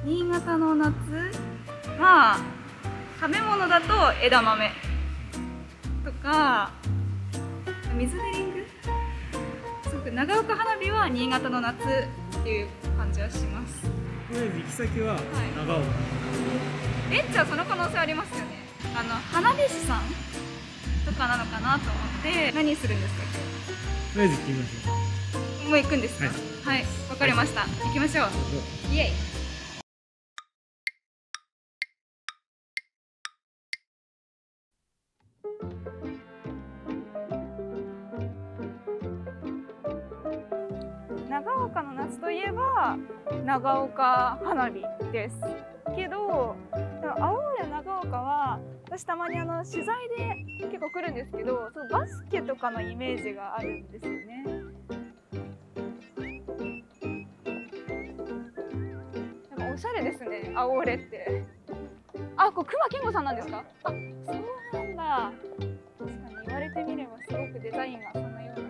新潟の夏は食べ物だと枝豆とか水ベリング、すごく長岡花火は新潟の夏っていう感じはします。 とりあえず行き先は長岡。 じゃあその可能性ありますよね。花火師さんとかなのかなと思って何するんですかとりあえず行ってみましょもう行くんですか。はい、わかりました。行きましょう。イエイ。長岡の夏といえば長岡花火ですけど、青森の長岡は私たまに取材で結構来るんですけど、そのバスケとかのイメージがあるんですよね。なんかおしゃれですね、青折って。あ、これ隈研吾さんなんですか。あ、そうなんだ。確かに言われてみればすごくデザインがそんなような気がする。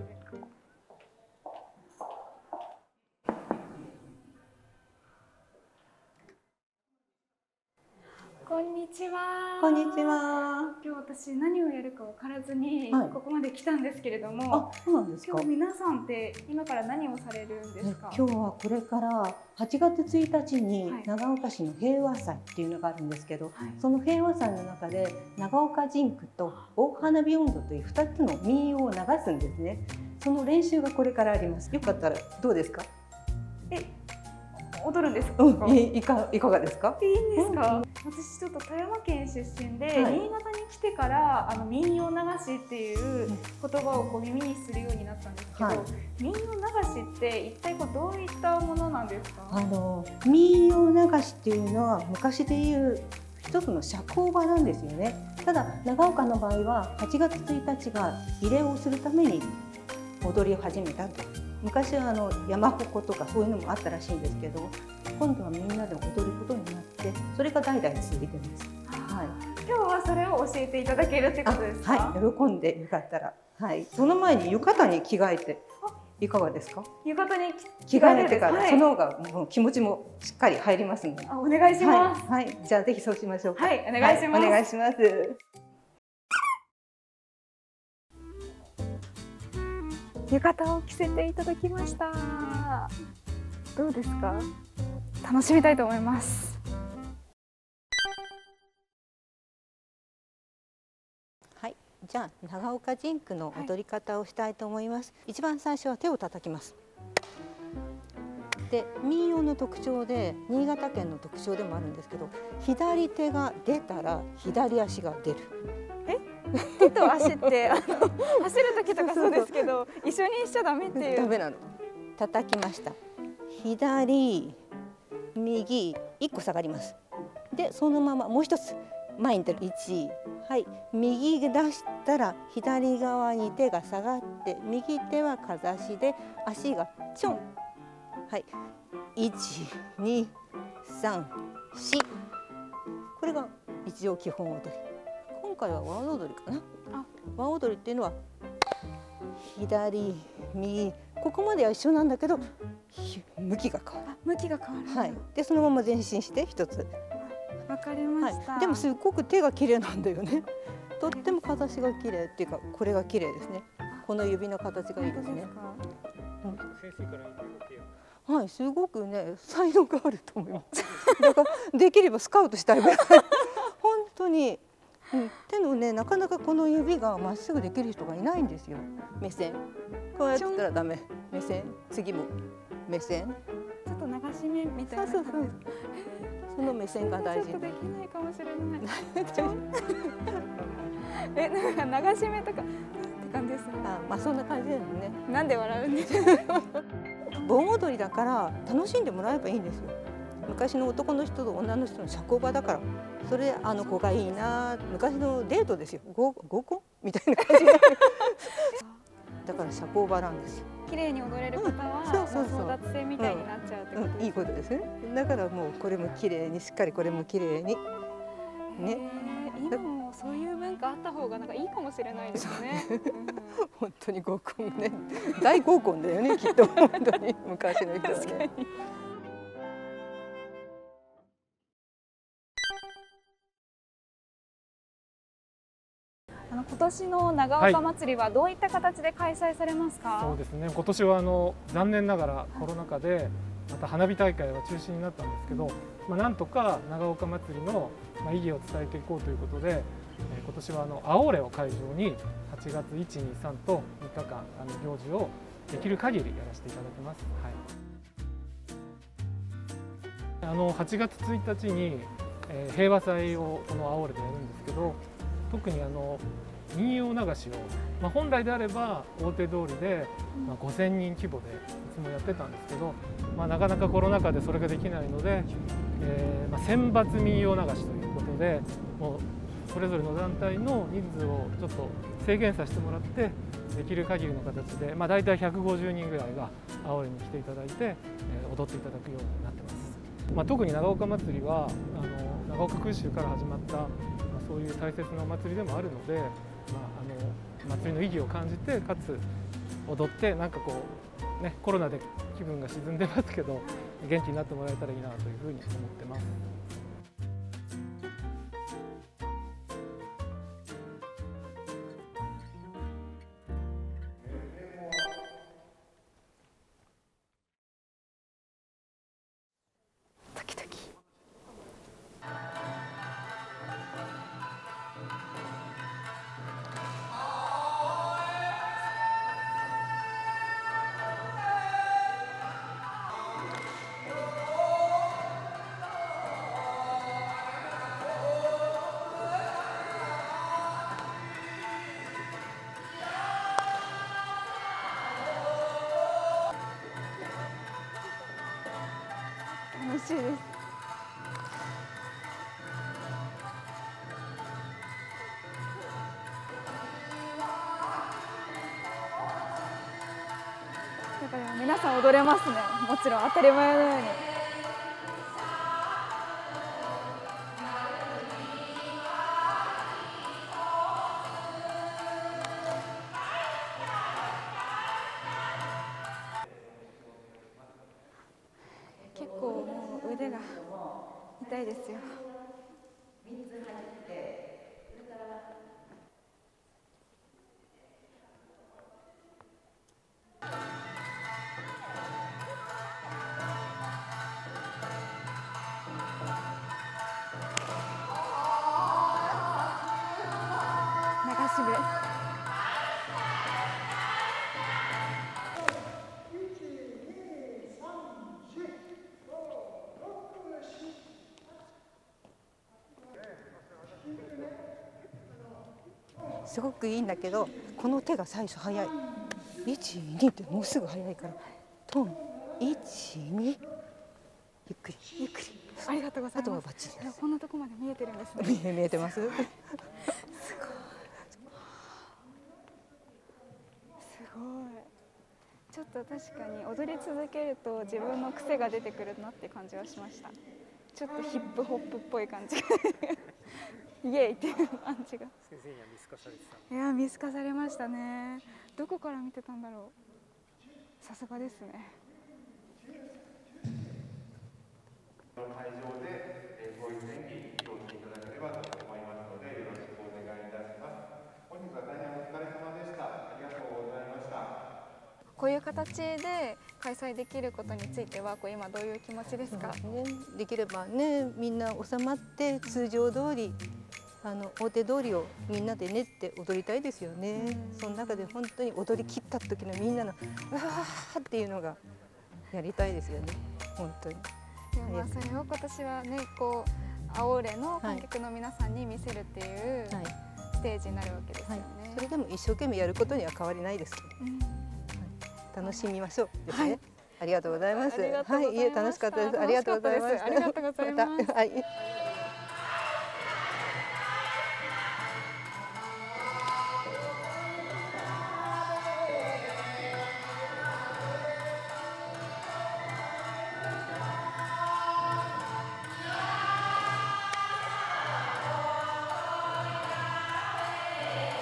こんにちは。 こんにちは。 今日私何をやるか分からずにここまで来たんですけれども、 あ、そうなんですか。 今日皆さんって今から何をされるんですか。 今日はこれから8月1日に長岡市の平和祭っていうのがあるんですけど、その平和祭の中で長岡ジンクと大花火音頭という2つの民謡を流すんですね。その練習がこれからあります。よかったらどうですか。 踊るんですか。 いかがですか。 いいんですか。私ちょっと富山県出身で、新潟に来てから民謡流しっていう言葉を耳にするようになったんですけど、民謡流しって一体どういったものなんですか。 民謡流しっていうのは昔でいう一つの社交場なんですよね。ただ長岡の場合は8月1日が慰霊をするために踊りを始めたと。昔は山鉾とかそういうのもあったらしいんですけど、今度はみんなで踊ることになって、それが代々続いてます。はい。 今日はそれを教えていただけるってことですか。 はい、喜んでよかったら。はい。その前に浴衣に着替えていかがですか。 浴衣に着替えてから、その方がもう気持ちもしっかり入りますので。 お願いします。 はい。じゃあぜひそうしましょうか。 はい、お願いします。 お願いします。 浴衣を着せていただきました。どうですか。楽しみたいと思います。 はい、じゃあ長岡ジンクの踊り方をしたいと思います。一番最初は手を叩きます。で、民謡の特徴で新潟県の特徴でもあるんですけど、左手が出たら左足が出る。 手と足って走る時とかそうですけど、一緒にしちゃダメっていう。 ダメなの。叩きました。左、右、1個下がります。で、そのままもう一つ前に出る。1、はい、右出したら左側に手が下がって、右手はかざしで足がちょん。はい、1、2、3、4。これが一応基本踊り。今回は和踊りかな。和踊りっていうのは左、右、ここまでは一緒なんだけど向きが変わる。 向きが変わる。 はい。でそのまま前進して一つ。 わかりました。 でもすごく手が綺麗なんだよね。とっても形が綺麗っていうか、これが綺麗ですね。この指の形がいいですね。はい、すごくね才能があると思います。だからできればスカウトしたいぐらい。本当に。手のね、なかなかこの指がまっすぐできる人がいないんですよ。目線こうやったらダメ。目線、次も目線、 ちょっと流し目みたいな。 その目線が大事。 ちょっとできないかもしれない。なんか流し目とかって感じですね。 まあそんな感じですね。 なんで笑うんですか。 盆踊りだから楽しんでもらえばいいんですよ。昔の男の人と女の人の社交場だから、それあの子がいいな、昔のデートですよ。合コンみたいな感じ。だから社交場なんですよ。 綺麗に踊れる方は争奪戦みたいになっちゃうってことですね。 いいことですね。だからもうこれも綺麗にしっかり、これも綺麗にね。 今もそういう文化あった方がなんかいいかもしれないですね。 本当に合コンね、大合コンだよねきっと。本当に昔の人はね。 年の長岡祭りはどういった形で開催されますか？ そうですね、今年は残念ながらコロナ禍でまた花火大会は中止になったんですけど、なんとか長岡祭りの意義を伝えていこうということで、今年は青レを会場に8月1、2、3と3日間行事をできる限りやらせていただきます。はい、8月1日に平和祭をこの青レでやるんですけど、特に民謡流しを、本来であれば大手通りで5000人規模でいつもやってたんですけど、なかなかコロナ禍でそれができないので、選抜民謡流しということで、もうそれぞれの団体の人数をちょっと制限させてもらって、できる限りの形で、大体150人ぐらいが青レに来ていただいて、踊っていただくようになってます。特に長岡祭りは長岡空襲から始まった、そういう大切なお祭りでもあるので、祭りの意義を感じて、かつ踊ってなんかこうね、コロナで気分が沈んでますけど元気になってもらえたらいいなというふうに思ってます。 楽しいです。やっぱり皆さん踊れますね。もちろん当たり前のように。結構もう腕が痛いですよ。流し目。 すごくいいんだけど、この手が最初早い。1、2ってもうすぐ早いから。トン、1、2。ゆっくり、ゆっくり。 ありがとうございます。 あとはバッチリです。 こんなとこまで見えてるんですね。 見えてます。すごい。 すごい。ちょっと確かに踊り続けると自分の癖が出てくるなって感じはしました。ちょっとヒップホップっぽい感じがイエイっていう感じが。 先生には見透かされてた。 いや、見透かされましたね。どこから見てたんだろう。さすがですね。 会場でこういう演技披露していただければと思いますので、よろしくお願いいたします。本日は大変お疲れ様でした。ありがとうございました。 こういう形で開催できることについては今どういう気持ちですか？ できればね、みんな収まって通常通り大手通りをみんなでねって踊りたいですよね。その中で本当に踊り切った時のみんなのうわーっていうのがやりたいですよね、本当に。 それを今年はね、青レの観客の皆さんに見せるっていうステージになるわけですよね。 それでも一生懸命やることには変わりないですけど、楽しみましょうですね。ありがとうございます。はい、楽しかったです。ありがとうございました。 ありがとうございます。 はい。